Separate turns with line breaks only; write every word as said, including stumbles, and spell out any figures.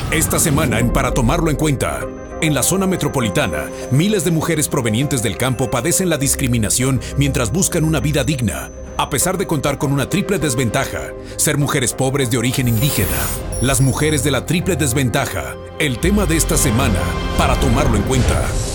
Esta semana en Para Tomarlo en Cuenta. En la zona metropolitana, miles de mujeres provenientes del campo padecen la discriminación mientras buscan una vida digna, a pesar de contar con una triple desventaja: ser mujeres pobres de origen indígena. Las mujeres de la triple desventaja, el tema de esta semana, Para Tomarlo en Cuenta.